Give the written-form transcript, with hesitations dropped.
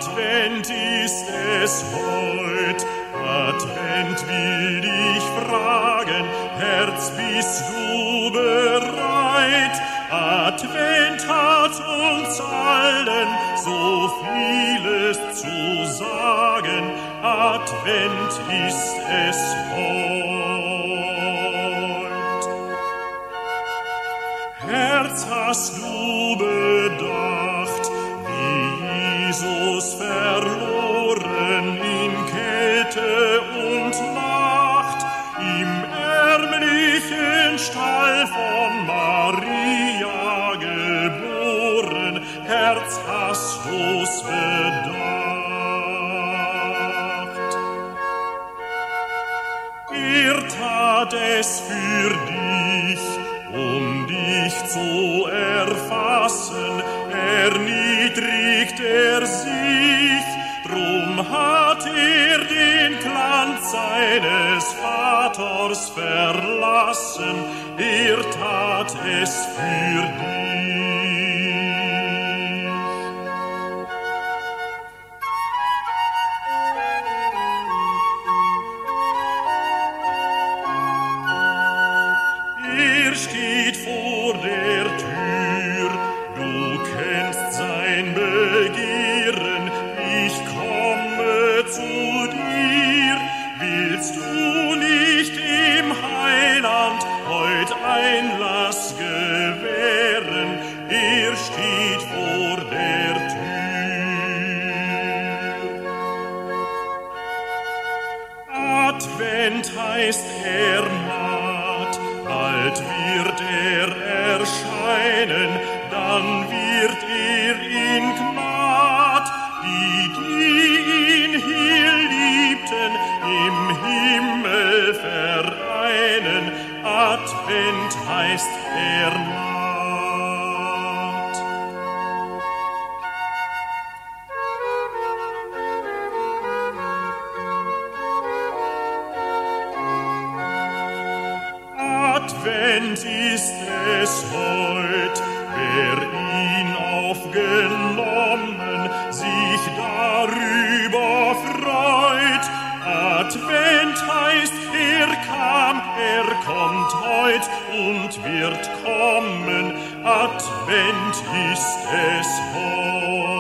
Advent ist es heut, Advent will ich fragen, Herz, bist du bereit? Advent hat uns allen so vieles zu sagen, Advent ist es heut. Herz, hast du bedacht, wie Jesus verloren in Kälte und Nacht im ärmlichen Stall von Maria geboren? Herz, hast du's bedacht? Tat es für dich, um dich zu erfassen, erniedrigt sich, drum hat den Glanz seines Vaters verlassen, tat es für dich. Steht vor der Tür, du kennst sein Begehren, ich komme zu dir. Willst du nicht dem Heiland heut Einlass gewähren? Steht vor der Tür. Advent heißt naht, bald wird erscheinen, dann wird in Gnad die ihn hier liebten, im Himmel vereinen. Advent heißt naht. Advent ist es heut, wer ihn aufgenommen, sich darüber freut. Advent heißt, kam, kommt heut und wird kommen. Advent ist es heut.